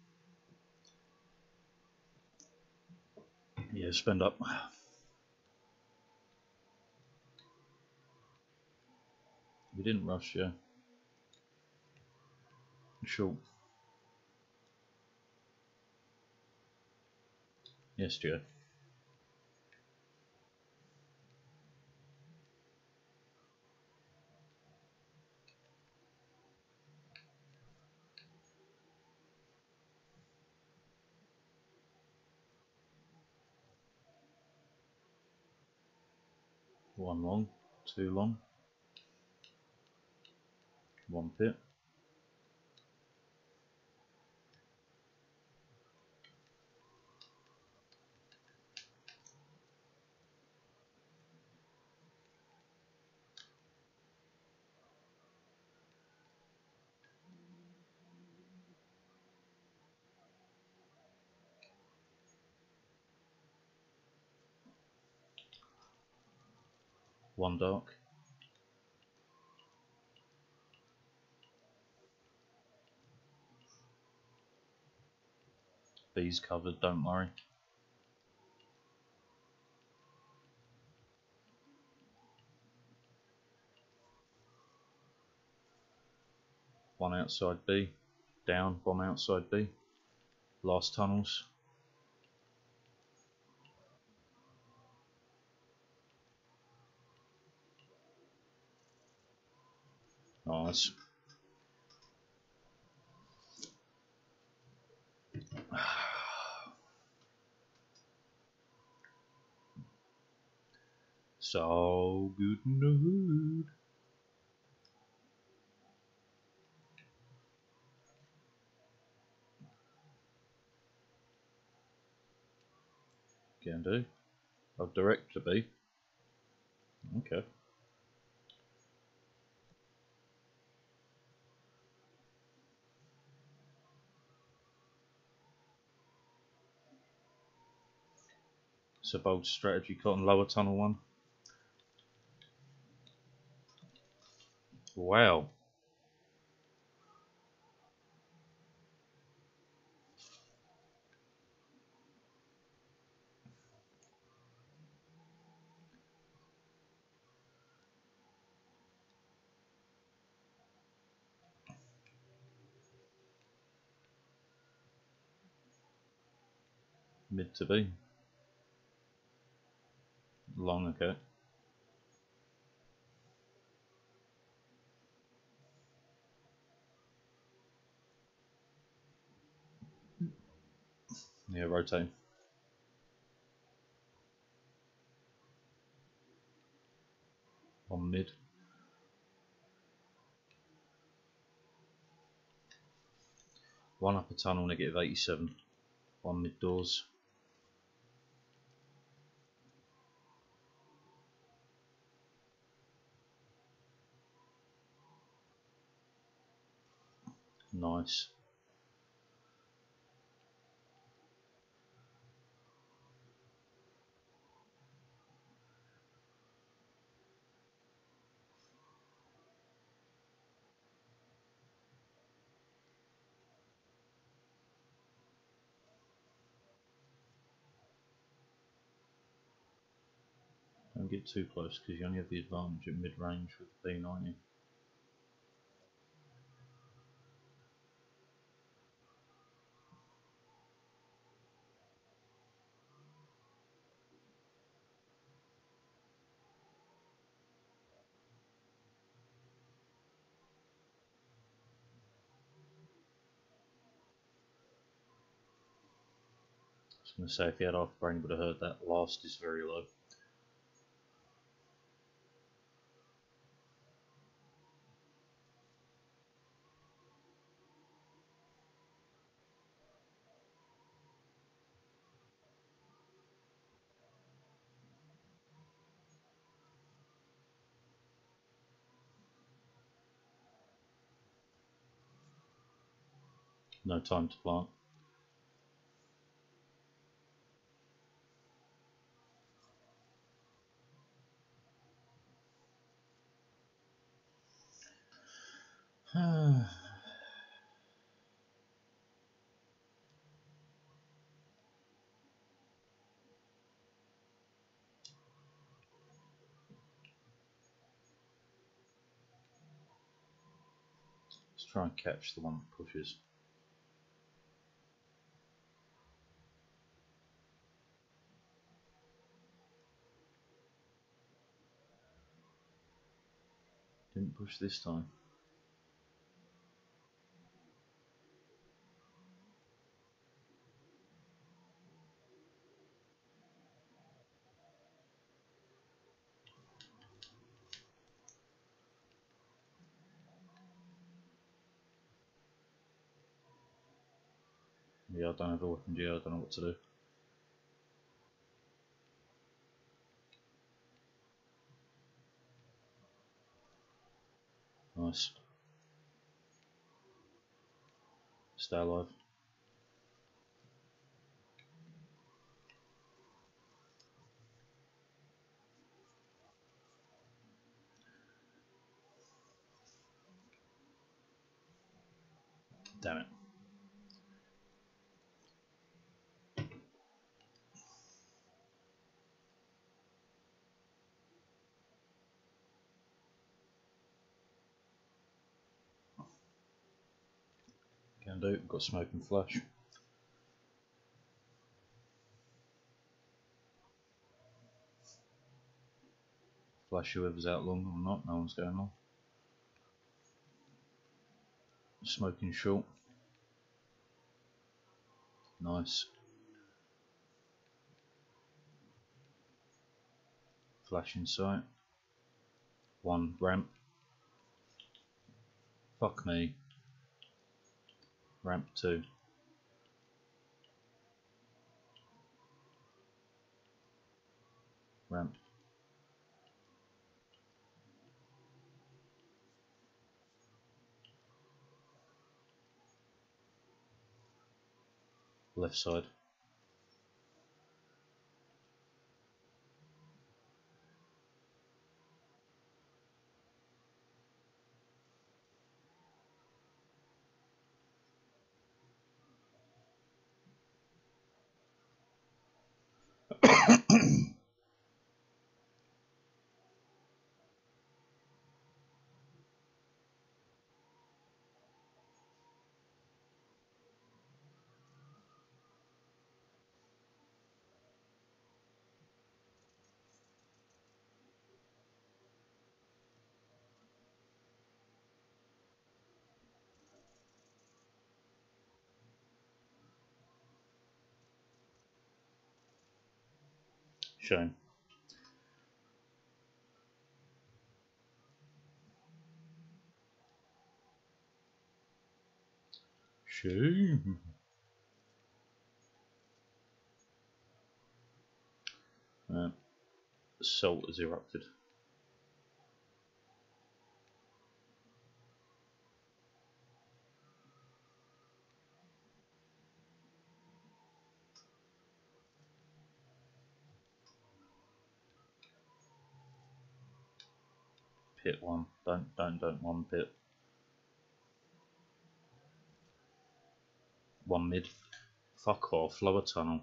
Yeah, spend up. We didn't rush, yeah. Sure. Yes, Joe. One long, two long, one pit, one dark. B's covered, don't worry. One outside B, down, bomb outside B. Last tunnels. Nice. So good in the hood. Can do. I'll direct to B. Okay. It's a bold strategy, cotton lower tunnel one. Wow. Mid to B. Long, okay. Yeah, rotate. One mid. One upper tunnel, negative eighty-seven. One mid doors. Nice. Don't get too close because you only have the advantage at mid range with the P ninety. going to say if he had half a brain, he would have heard that last is very low. No time to plant. Let's try and catch the one that pushes. Didn't push this time. Yeah, I don't have a weapon G, I don't know what to do. Nice. Stay alive. Damn it. Can do. Got smoke and flash. Flash whoever's out long or not, no one's going long. Smoking short. Nice. Flash in sight. One ramp. Fuck me. Ramp two. Ramp. Left side. Shame. Shame. Uh, salt has erupted. Pit one. Don't, don't, don't one pit. One mid. Fuck off. Lower tunnel.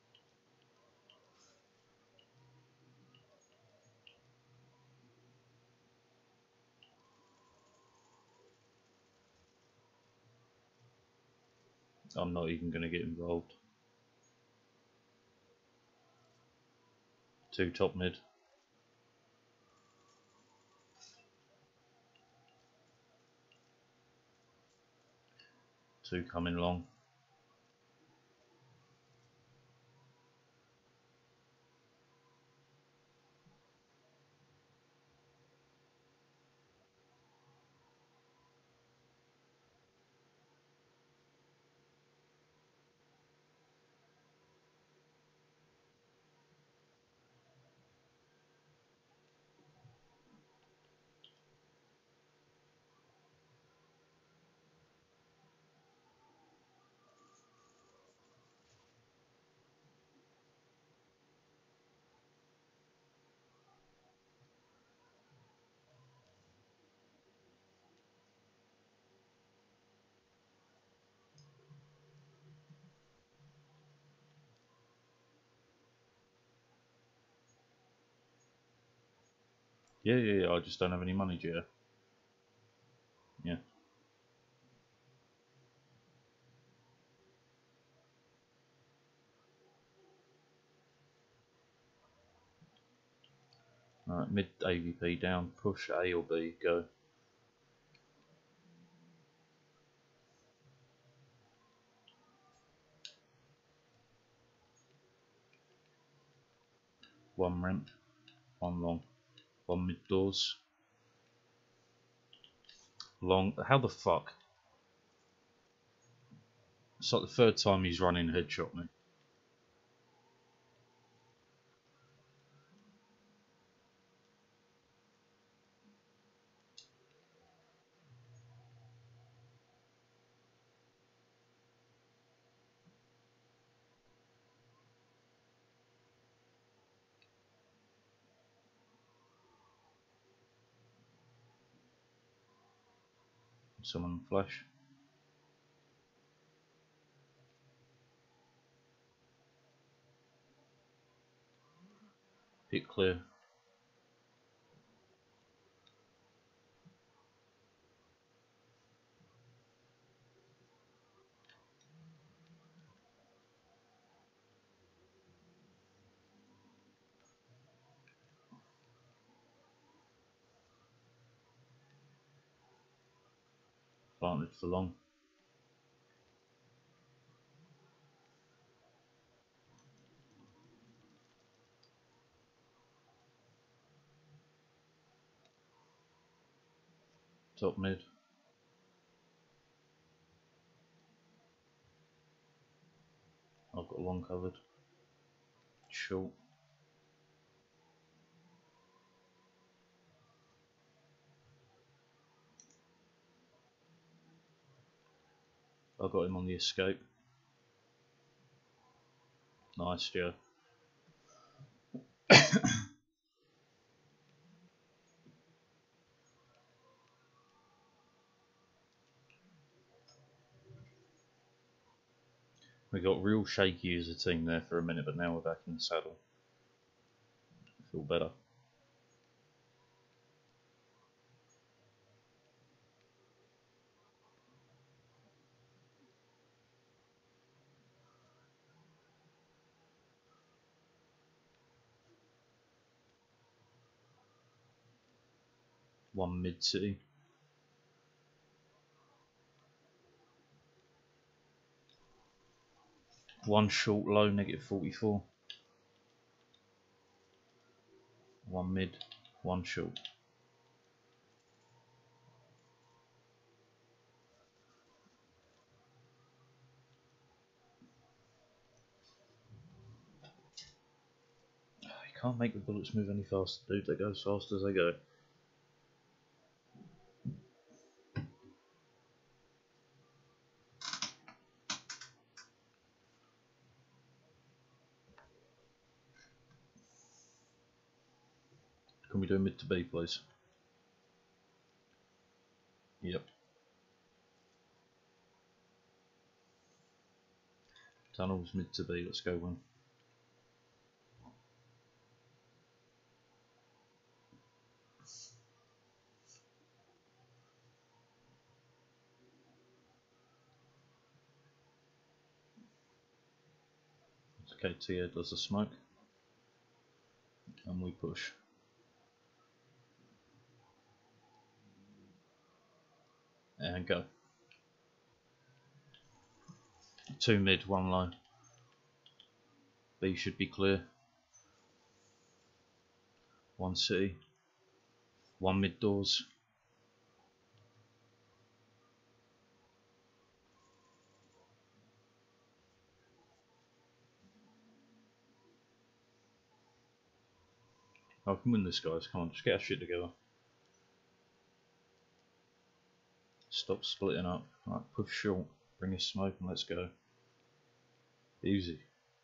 I'm not even going to get involved. Two top mid. Two coming long. Yeah, yeah, yeah, I just don't have any money, Gio. Yeah. Alright, mid A V P down, push A or B, go. One ramp, one long, one mid doors. Long, how the fuck? It's like the third time he's running headshot me. Someone flash. Hit clear. Planted for long. Top mid. I've got long covered. Short. I got him on the escape. Nice, Joe. We got real shaky as a team there for a minute, but now we're back in the saddle. I feel better. One mid city. One short low, negative forty-four. One mid, one short. You can't make the bullets move any faster, dude. They go as fast as they go. Can we do mid to B, please? Yep. Tunnels mid to B. Let's go one. Okay, T A does the smoke, and we push. And go. Two mid, one low. B should be clear. One city. One mid doors. I can win this, guys. Come on, just get our shit together. Stop splitting up. Right, push short. Bring a smoke and let's go. Easy.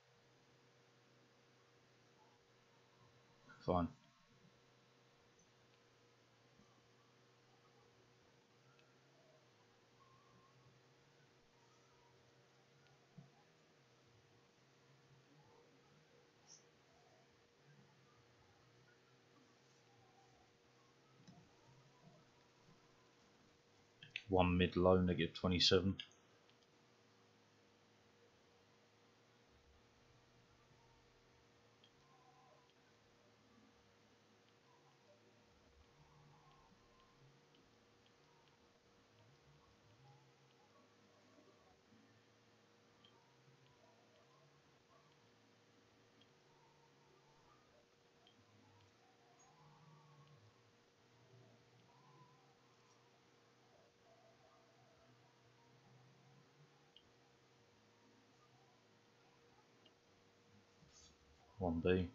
Fine. One mid low, negative twenty-seven. One B.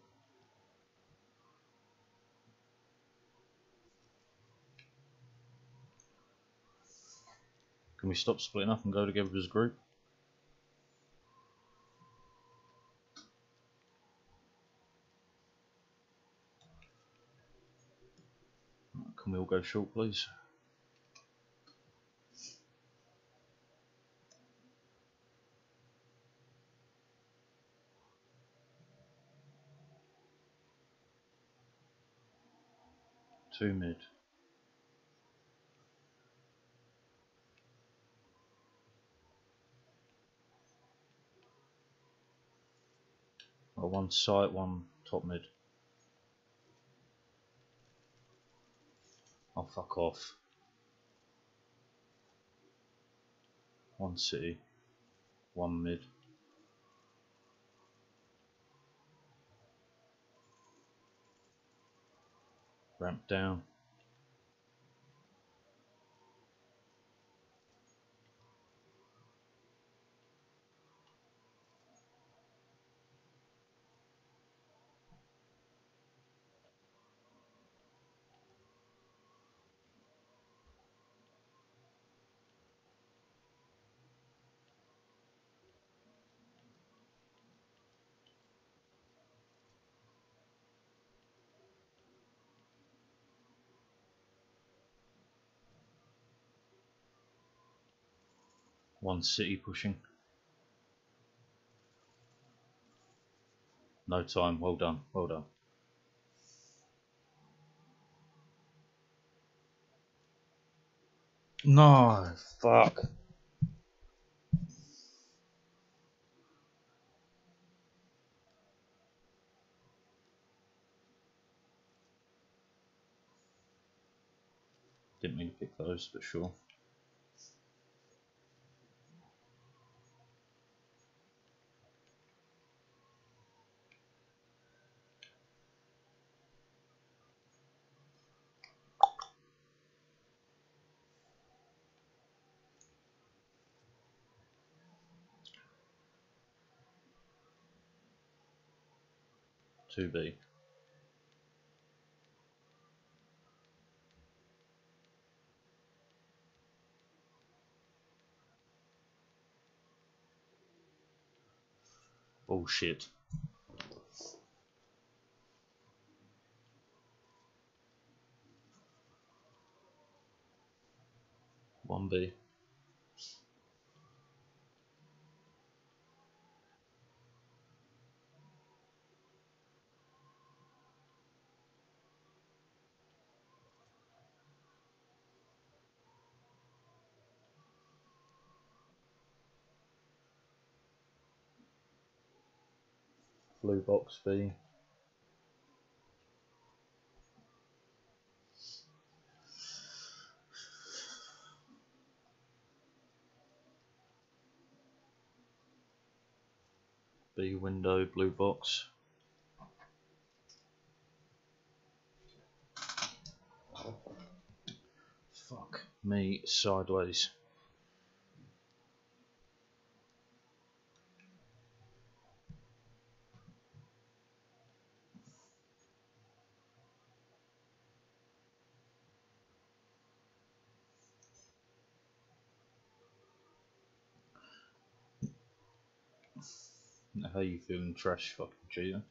Can we stop splitting up and go together as a group? Can we all go short, please? Two mid. Oh, one side, one top mid. Oh, fuck off. One city, one mid. Ramp down. One city pushing. No time. Well done. Well done. No. Fuck. Didn't mean to pick those, but sure. Two B. Bullshit. One B. Blue box B. B window, blue box. Fuck me sideways. How you feeling, trash fucking cheater?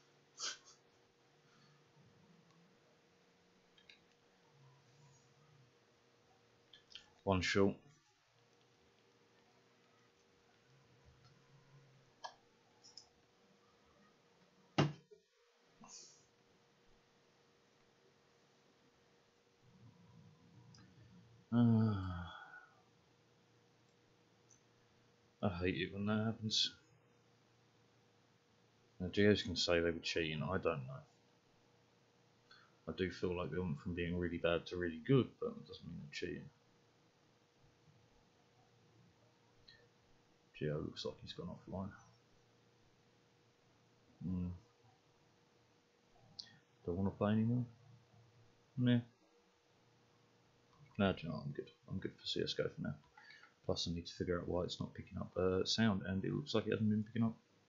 One short. Uh, I hate it when that happens. Now, Geos can say they were cheating, I don't know. I do feel like they went from being really bad to really good, but it doesn't mean they're cheating. Geo looks like he's gone offline. Mm. Don't want to play anymore? Nah. No, do you know what, I'm good. I'm good for C S G O for now. Plus I need to figure out why it's not picking up uh, sound, and it looks like it hasn't been picking up